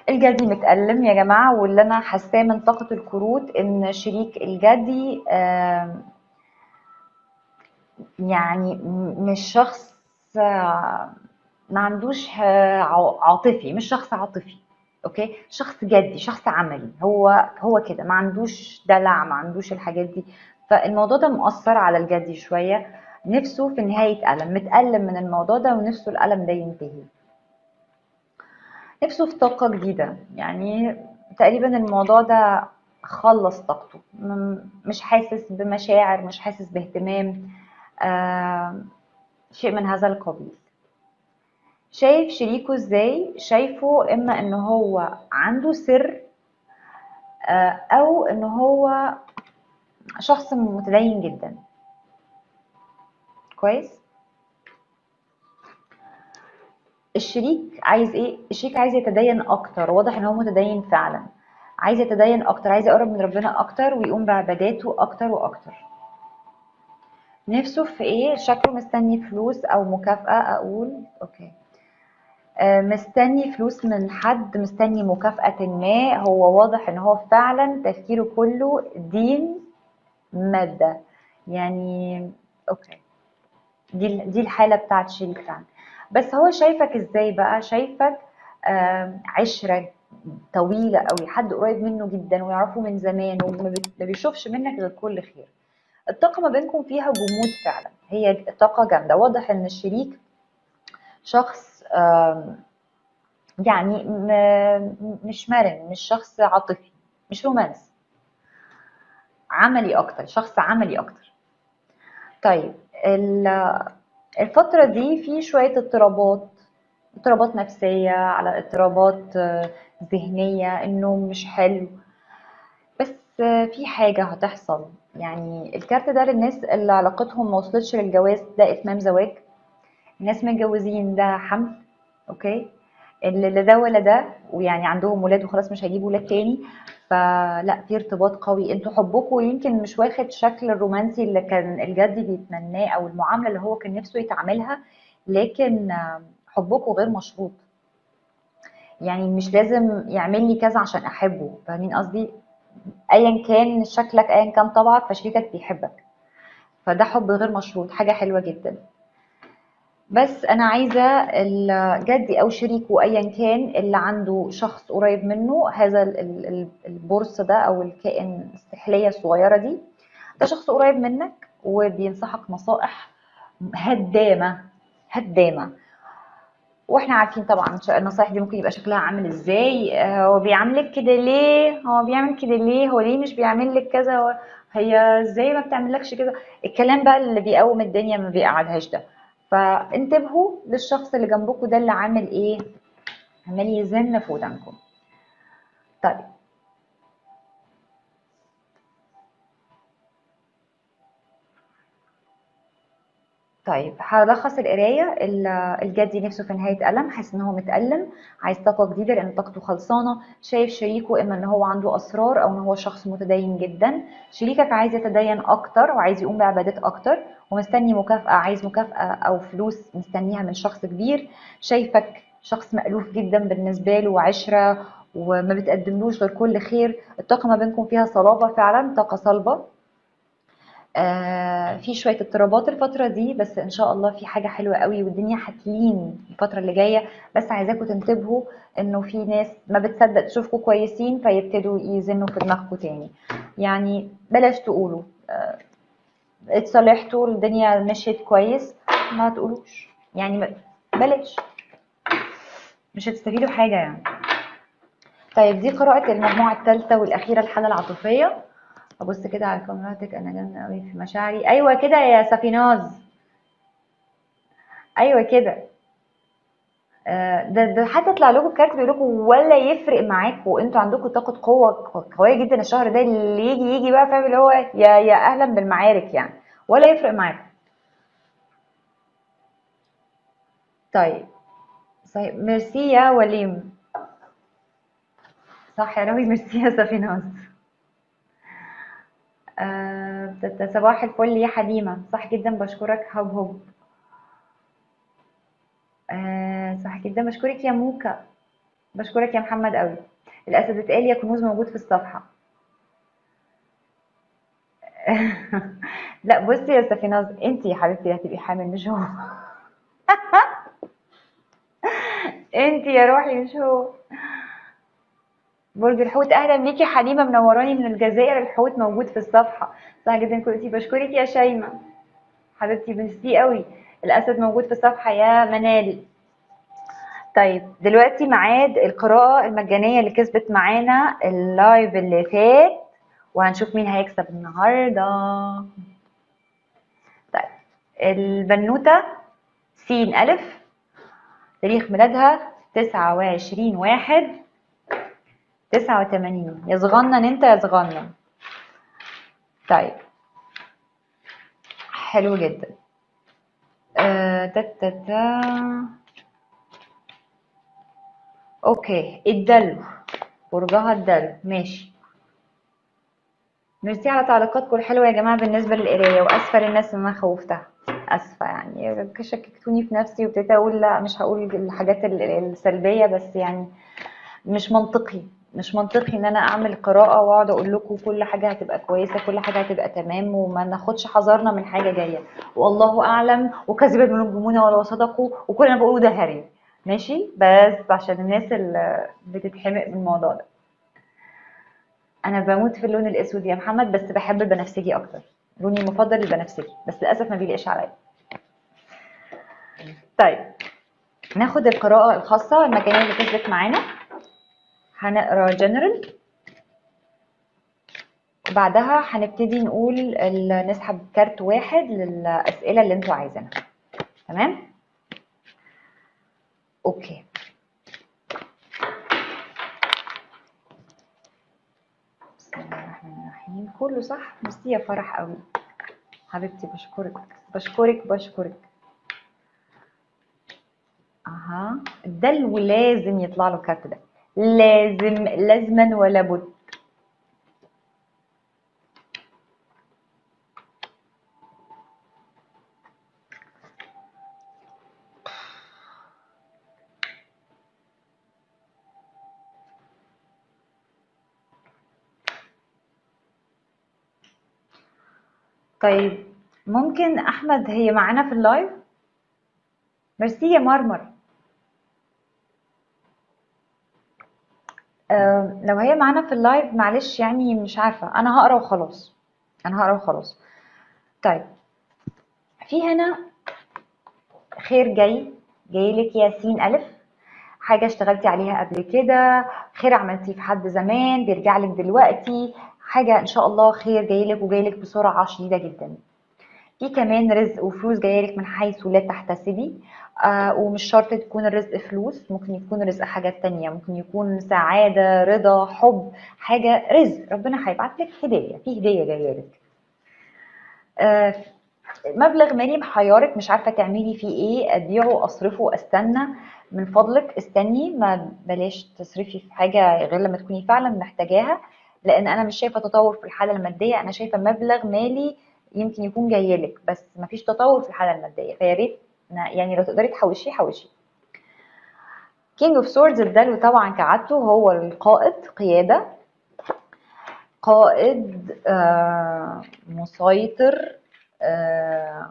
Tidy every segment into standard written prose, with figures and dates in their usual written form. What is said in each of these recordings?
الجدي متألم يا جماعة، واللي أنا حاساه من طاقة الكروت إن شريك الجدي يعني مش شخص ما عندوش عاطفي، مش شخص عاطفي. اوكي، شخص جدي، شخص عملي، هو كده، ما عندوش دلع، ما عندوش الحاجات دي. فالموضوع ده مؤثر على الجدي شوية، نفسه في نهاية ألم، متألم من الموضوع ده ونفسه الألم ده ينتهي، نفسه في طاقة جديدة. يعني تقريبا الموضوع ده خلص طاقته، مش حاسس بمشاعر، مش حاسس باهتمام، آه شيء من هذا القبيل. شايف شريكه ازاي؟ شايفه اما ان هو عنده سر، او ان هو شخص متدين جدا. كويس. الشريك عايز ايه؟ الشريك عايز يتدين اكتر، واضح ان هو متدين فعلا، عايز يتدين اكتر، عايز يقرب من ربنا اكتر ويقوم بعباداته اكتر واكتر. نفسه في ايه؟ شكله مستني فلوس او مكافأة، اقول اوكي. مستني فلوس من حد، مستني مكافأة ما. هو واضح ان هو فعلا تفكيره كله دين، مادة يعني. اوكي، دي الحالة بتاعت شريك فعلا. بس هو شايفك ازاي بقى؟ شايفك عشرة طويلة قوي، حد قريب منه جدا ويعرفه من زمان، وما ما بيشوفش منك غير كل خير. الطاقة ما بينكم فيها جمود فعلا، هي طاقة جامدة. واضح ان الشريك شخص يعني مش مرن، مش شخص عاطفي، مش رومانسي، عملي اكتر، شخص عملي اكتر. طيب الفترة دي في شوية اضطرابات، اضطرابات نفسية على اضطرابات ذهنية، انه مش حلو. بس في حاجة هتحصل. يعني الكارت ده للناس اللي علاقتهم ما وصلتش للجواز، ده اتمام زواج. الناس متجوزين ده حمل. اوكي، اللي لا ده ولا ده، ويعني عندهم ولاد وخلاص مش هيجيبوا ولاد تاني. فلا، في ارتباط قوي، انتوا حبكم يمكن مش واخد شكل الرومانسي اللي كان الجدي بيتمناه، او المعامله اللي هو كان نفسه يتعاملها، لكن حبكم غير مشروط. يعني مش لازم يعمل لي كذا عشان احبه، فاهمين قصدي؟ ايا كان شكلك، ايا كان طبعك، فشريكك بيحبك، فده حب غير مشروط، حاجه حلوه جدا. بس انا عايزه الجدي او شريكه ايا كان اللي عنده شخص قريب منه، هذا البورصه ده او الكائن السحليه الصغيره دي، ده شخص قريب منك وبينصحك نصائح هدامه، هدامه. واحنا عارفين طبعا النصائح دي ممكن يبقى شكلها عامل ازاي. هو بيعملك كده ليه؟ هو بيعمل كده ليه؟ هو ليه مش بيعمل لك كذا؟ هي ازاي ما بتعملكش كده؟ الكلام بقى اللي بيقوم الدنيا ما بيقعدهاش ده. فانتبهوا للشخص اللي جنبكم ده، اللي عامل ايه؟ عمال يزن في ودانكم. طيب، طيب هلخص القرايه. الجدي نفسه في نهايه الم، حاسس ان هو متالم، عايز طاقه جديده لان طاقته خلصانه. شايف شريكه اما ان هو عنده اسرار او ان هو شخص متدين جدا. شريكك عايز يتدين اكتر وعايز يقوم بعبادات اكتر، ومستني مكافاه، عايز مكافاه او فلوس مستنيها من شخص كبير. شايفك شخص مألوف جدا بالنسبه له وعشره، وما بتقدملوش غير كل خير. الطاقه ما بينكم فيها صلابه فعلا، طاقه صلبه. في شوية اضطرابات الفترة دي، بس ان شاء الله في حاجة حلوة قوي والدنيا هتلين الفترة اللي جاية. بس عايزاكم تنتبهوا انه في ناس ما بتصدق تشوفكم كويسين فيبتدوا يزنوا في دماغكم تاني. يعني بلاش تقولوا اتصالحتوا، الدنيا مشيت كويس، ما تقولوش يعني، بلاش، مش هتستفيدوا حاجة يعني. طيب، دي قراءة المجموعة الثالثة والأخيرة، الحالة العاطفية. أبص كده على كاميراتك، أنا جامدة قوي في مشاعري. أيوة كده يا سفيناز، أيوة كده. ده حتى طلع لكم كارت بيقول لكم ولا يفرق معاكم، انتوا عندكم طاقه قوه قويه جدا الشهر ده، اللي يجي بقى، فاهم اللي هو يا اهلا بالمعارك يعني، ولا يفرق معاكم. طيب، صحيح، ميرسي يا وليم. صح يا روي، ميرسي يا سفيناز. صباح الفل يا حليمه، صح جدا، بشكرك. هب هب. صح جدا، بشكرك يا موكا. بشكرك يا محمد قوي. الاسد اتقال يا كنوز موجود في الصفحه. لا بصي يا سفيناز، انت يا حبيبتي هتبقي حامل مش هو. انت يا روحي مش هو. برج الحوت، اهلا بيكي حليمه، منوراني من الجزائر. الحوت موجود في الصفحه. صح جدا كنتي. بشكرك يا شيماء حبيبتي، ميرسي قوي. الاسد موجود في الصفحه يا منال. طيب دلوقتي ميعاد القراءة المجانية اللي كسبت معانا اللايف اللي فات، وهنشوف مين هيكسب النهاردة. طيب البنوتة سين ألف، تاريخ ميلادها 29/1/89. يا صغنن انت يا صغنن. طيب حلو جدا. تا تا تا. اوكي الدلو، برجها الدلو ماشي. ميرسي على تعليقاتكم الحلوة يا جماعة بالنسبة للقراية، واسفة للناس اللي انا خوفتها. اسفة يعني شككتوني في نفسي، وابتديت اقول لا مش هقول الحاجات السلبية، بس يعني مش منطقي. مش منطقي ان انا اعمل قراءة واقعد اقول لكم كل حاجة هتبقى كويسة، كل حاجة هتبقى تمام، وما ناخدش حذرنا من حاجة جاية. والله اعلم وكذب المنجمون ولو صدقوا، وكل اللي انا بقوله ده هري. ماشي، بس عشان الناس اللي بتتحمق من الموضوع ده. انا بموت في اللون الاسود يا محمد، بس بحب البنفسجي اكتر. لوني المفضل البنفسجي، بس للاسف ما بيليقش عليا. طيب ناخد القراءة الخاصة المجانية اللي كسبت معانا. هنقرا جنرال، وبعدها هنبتدي نقول نسحب كارت واحد للأسئلة اللي انتوا عايزينها. تمام؟ اوكي. بسم الله الرحمن الرحيم. كله صح؟ ميرسي يا فرح قوي حبيبتي، بشكرك بشكرك بشكرك. اها، ده اللي لازم يطلع له الكارت ده، لازم لازما ولا بد. طيب ممكن احمد هي معانا في اللايف؟ ميرسي يا مرمر. لو هي معانا في اللايف معلش يعني مش عارفة، انا هقرا وخلاص. انا هقرا وخلاص. طيب في هنا خير جاي لك ياسين ألف. حاجة اشتغلتي عليها قبل كده، خير عملتيه في حد زمان بيرجع لك دلوقتي. حاجة ان شاء الله خير جايلك وجايلك بسرعة شديدة جدا. في كمان رزق وفلوس جايلك من حيث لا تحتسبي. ومش شرط تكون الرزق فلوس، ممكن يكون رزق حاجات تانية، ممكن يكون سعادة رضا حب. حاجة رزق ربنا هيبعت لك هدية، في هدية جايلك. آه مبلغ مالي محيرك مش عارفة تعملي فيه ايه، ابيعه اصرفه استنى. من فضلك استني، ما بلاش تصرفي في حاجة غير لما تكوني فعلا محتاجاها. لان انا مش شايفة تطور في الحالة المادية، انا شايفة مبلغ مالي يمكن يكون جايلك، بس مفيش تطور في الحالة المادية، فيا ريت يعني لو تقدري تحوشيه حوشيه. كينج اوف سوردز الدلو طبعا كعادته هو القائد، قيادة، قائد مسيطر. آه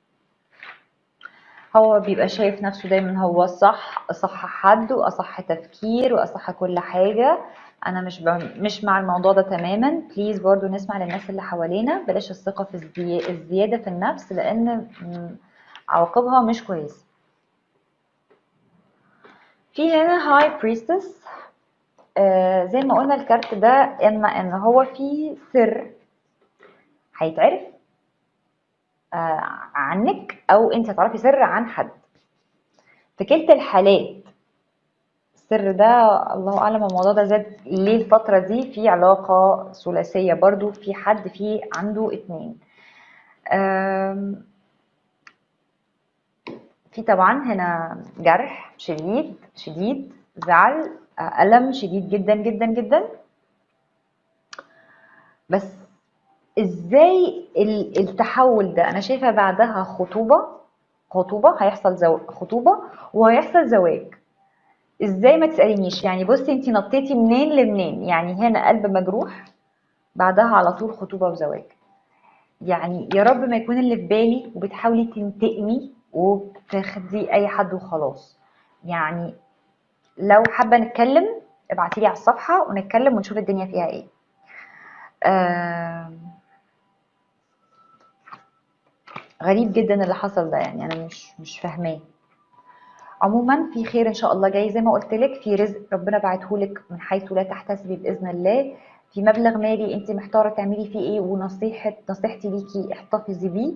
هو بيبقى شايف نفسه دايما هو الصح، اصح حد واصح تفكير واصح كل حاجة. انا مش مع الموضوع ده تماما. بليز برضو نسمع للناس اللي حوالينا، بلاش الثقة في الزيادة في النفس، لان عواقبها مش كويسة. في هنا هاي بريستس. زي ما قلنا الكارت ده اما ان هو فيه سر هيتعرف عنك، او انت هتعرفي سر عن حد. في كلتا الحالات السر ده الله اعلم الموضوع ده زاد ليه الفتره دي، في علاقه ثلاثيه برضو، في حد فيه عنده اتنين. في طبعا هنا جرح شديد شديد، زعل، ألم شديد جدا جدا جدا. بس ازاي التحول ده؟ انا شايفه بعدها خطوبه، خطوبه هيحصل خطوبه وهيحصل زواج. ازاي ما تسألينيش؟ يعني بصي انتي نطيتي منين لمنين، يعني هنا قلب مجروح، بعدها على طول خطوبة وزواج. يعني يا رب ما يكون اللي في بالي وبتحاولي تنتقمي وبتاخدي اي حد وخلاص. يعني لو حابة نتكلم ابعتيلي على الصفحة ونتكلم ونشوف الدنيا فيها ايه. آه غريب جدا اللي حصل ده، يعني انا مش فاهماه. عموما في خير ان شاء الله جاي، زي ما قلت لك في رزق ربنا بعتهولك من حيث لا تحتسبي باذن الله. في مبلغ مالي انت محتاره تعملي فيه ايه، نصيحتي ليكي احتفظي بيه.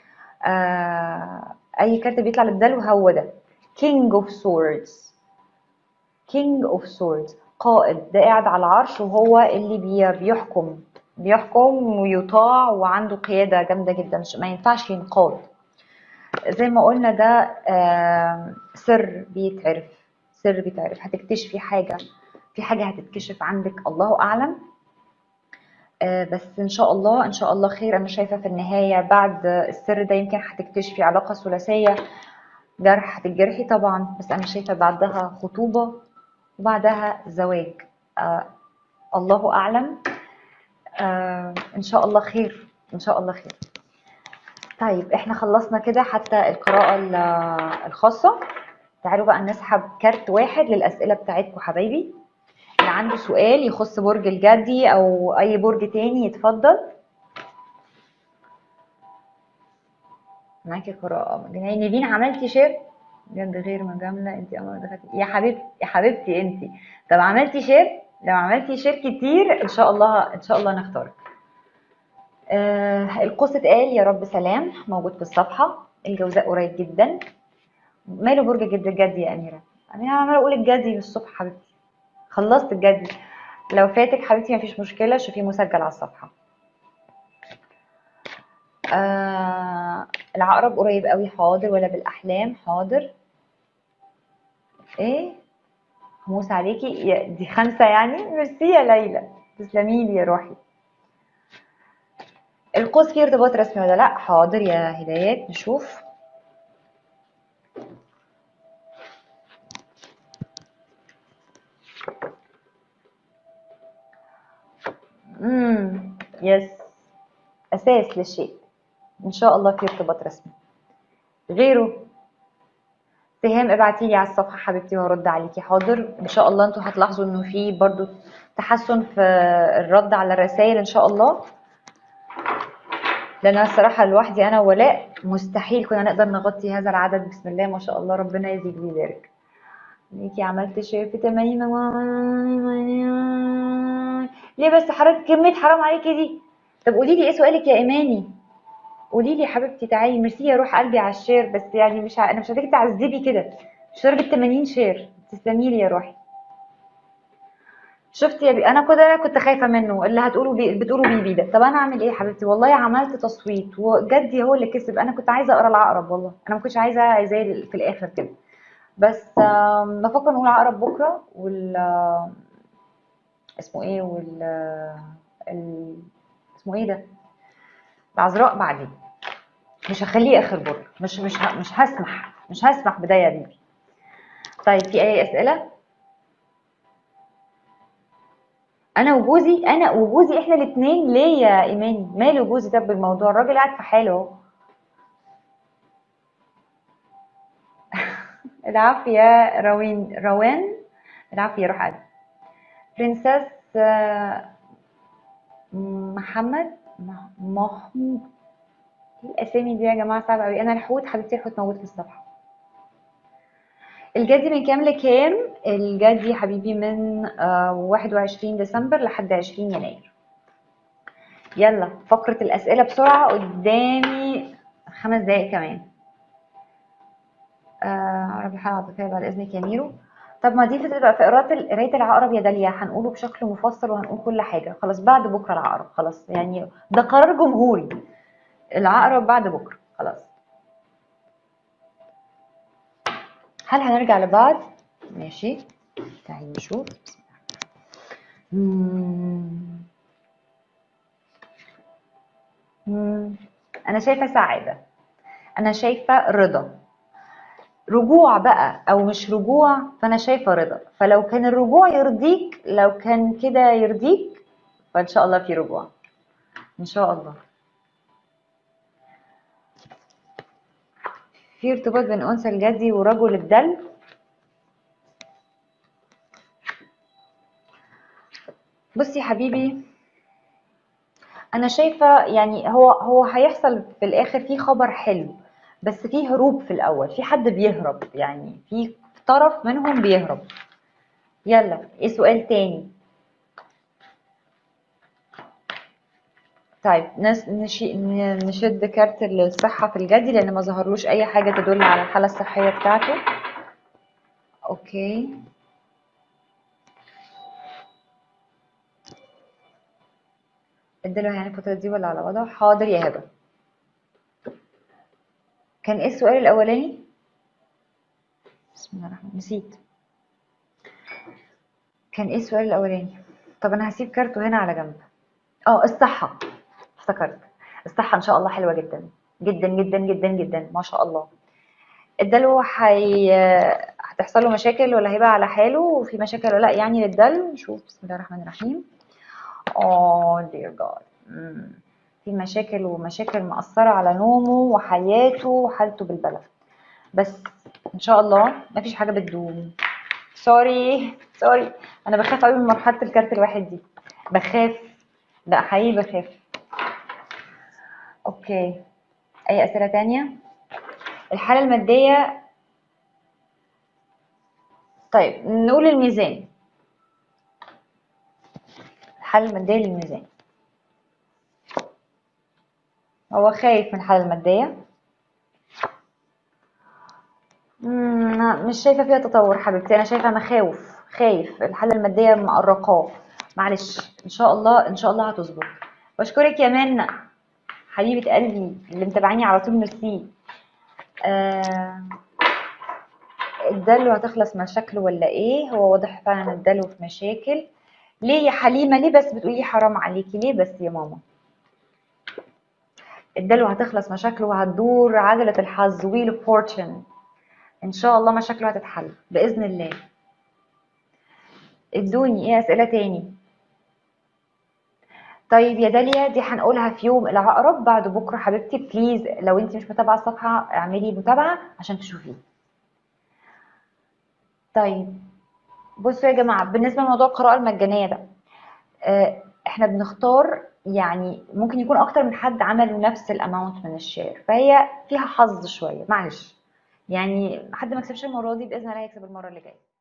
اي كارت بيطلع للدلو هو ده، King of Swords. King of Swords قائد، ده قاعد على العرش وهو اللي بيحكم ويطاع وعنده قيادة جامدة جدا، ما ينفعش ينقاد. زي ما قلنا ده سر بيتعرف، سر بيتعرف، هتكتشفي حاجة، في حاجة هتتكشف عندك الله أعلم. بس إن شاء الله إن شاء الله خير. أنا شايفة في النهاية بعد السر ده يمكن هتكتشفي علاقة ثلاثية، جرح هتتجرحي طبعا، بس أنا شايفة بعدها خطوبة وبعدها زواج. آه الله أعلم. إن شاء الله خير، إن شاء الله خير. طيب احنا خلصنا كده حتى القراءة الخاصة. تعالوا بقى نسحب كارت واحد للأسئلة بتاعتكم حبايبي. اللي عنده سؤال يخص برج الجدي أو أي برج تاني يتفضل. معاكي قراءة جنيه. نيفين عملتي شير؟ بجد غير مجاملة انت أمر دخلتي يا حبيبتي، يا حبيبتي انت. طب عملتي شير؟ لو عملتي شير كتير إن شاء الله إن شاء الله نختارك. القوس اتقال يا رب سلام، موجود في الصفحة. الجوزاء قريب جدا. ماله برج الجدي يا أميرة؟ أنا عمالة أقول الجدي من الصبح حبيبتي. خلصت الجدي. لو فاتك حبيبتي مفيش مشكلة، شوفيه مسجل على الصفحة. العقرب قريب قوي، حاضر. ولا بالأحلام، حاضر. ايه هموس عليكي دي خمسة يعني، ميرسي يا ليلى، تسلمي لي يا روحي. القوس فيه ارتباط رسمي ولا لا؟ حاضر يا هدايات، نشوف. يس، اساس للشيء. ان شاء الله في ارتباط رسمي. غيره سهام ابعتي لي على الصفحه حبيبتي وهرد عليكي، حاضر. ان شاء الله انتوا هتلاحظوا انه في برضو تحسن في الرد على الرسائل ان شاء الله. لان انا الصراحه لوحدي انا وولاء مستحيل كنا نقدر نغطي هذا العدد. بسم الله ما شاء الله، ربنا يزيد ويبارك. ليكي عملت شير في 80. ليه بس حضرتك كميه حرام عليكي دي؟ طب قولي لي ايه سؤالك يا ايماني؟ قولي لي يا حبيبتي تعالي. ميرسي يا روح قلبي على الشير، بس يعني انا مش عايزاكي تعذبي كده، مش درجه 80 شير. تسلمي لي يا روحي. شفتي يا انا كنت خايفه منه اللي هتقولوا بتقولوا بيه ده. طب انا اعمل ايه يا حبيبتي؟ والله عملت تصويت وجدي هو اللي كسب. انا كنت عايزه اقرا العقرب، والله انا ما كنتش عايزه زي في الاخر كده. بس بفكر نقول عقرب بكره، اسمه ايه ال... اسمه ايه ده، العذراء بعدين. مش هخليه اخر برج، مش هسمح بده يا بيبي. طيب في اي اسئله؟ انا وجوزي احنا الاثنين ليه يا ايماني؟ مالي جوزي؟ طب بالموضوع الراجل قاعد في حاله اهو. العفو يا روان. العفو يا روح قلبي. برنسس محمد محمود. ايه الاسامي دي يا جماعه صعبه قوي. انا الحوت حبيبتي، الحوت موجود في الصفحه. الجدي من كام لكام؟ الجدي يا حبيبي من 21 ديسمبر لحد 20 يناير. يلا فقرة الأسئلة بسرعة، قدامي 5 دقايق كمان. عربي حالة عاطفية بعد إذنك يا ميرو. طب ما دي بتبقى في قراية العقرب يا داليا، هنقوله بشكل مفصل وهنقول كل حاجة. خلاص بعد بكرة العقرب، خلاص يعني ده قرار جمهوري. العقرب بعد بكرة خلاص. هل هنرجع لبعض؟ ماشي، تعالي نشوف. مم. مم. أنا شايفة سعادة، أنا شايفة رضا، رجوع بقى او مش رجوع، فانا شايفه رضا. فلو كان الرجوع يرضيك، لو كان كده يرضيك، فان شاء الله في رجوع ان شاء الله. في ارتباط بين انثى الجدي ورجل الدلو. بصي يا حبيبي، انا شايفه يعني هو هيحصل في الاخر في خبر حلو، بس في هروب في الاول، في حد بيهرب، يعني في طرف منهم بيهرب. يلا ايه سؤال تاني؟ طيب نشد كارت الصحة في الجدي، لأن ما ظهرلوش أي حاجة تدل على الحالة الصحية بتاعته. أوكي. اديله يعني الفترة دي ولا على وضعه؟ حاضر يا هبة. كان ايه السؤال الأولاني؟ بسم الله الرحمن، نسيت. كان ايه السؤال الأولاني؟ طب أنا هسيب كارته هنا على جنب. الصحة. افتكرت. الصحة إن شاء الله حلوة جدا جدا جدا جدا جدا ما شاء الله. الدلو هتحصل له مشاكل ولا هيبقى على حاله، وفي مشاكل ولا لا يعني للدلو؟ نشوف. بسم الله الرحمن الرحيم. dear God. في مشاكل، ومشاكل مأثرة على نومه وحياته وحالته بالبلد، بس ان شاء الله مفيش حاجة بتدوم. سوري سوري، انا بخاف قوي من مرحلة الكارت الواحد دي، بخاف. لا حقيقي بخاف. اوكي. اي اسئلة تانية؟ الحالة المادية. طيب نقول الميزان. الحالة المادية للميزان. هو خايف من الحالة المادية. مش شايفة فيها تطور حبيبتي، أنا شايفة مخاوف، خايف الحالة المادية مقرقاه. معلش إن شاء الله إن شاء الله هتظبط. بشكرك يا منى حبيبة قلبي اللي متابعاني على طول، ميرسي. آه الدلو هتخلص مشاكله ولا إيه؟ هو واضح فعلا الدلو في مشاكل. ليه يا حليمة؟ ليه بس بتقولي حرام عليكي؟ ليه بس يا ماما؟ الدلو هتخلص مشاكله وهتدور عجلة الحظ، ويل اوف فورتشن. ان شاء الله مشاكله هتتحل باذن الله. ادوني ايه اسئله تاني؟ طيب يا داليا، دي هنقولها في يوم العقرب بعد بكره حبيبتي، بليز لو انت مش متابعه الصفحه اعملي متابعه عشان تشوفيه. طيب بصوا يا جماعه، بالنسبه لموضوع القراءه المجانيه ده، احنا بنختار، يعني ممكن يكون اكتر من حد عملوا نفس الاماونت من الشير، فهي فيها حظ شويه، معلش. يعني حد ما كسبش المره دي باذن الله هيكسب المره اللي جايه.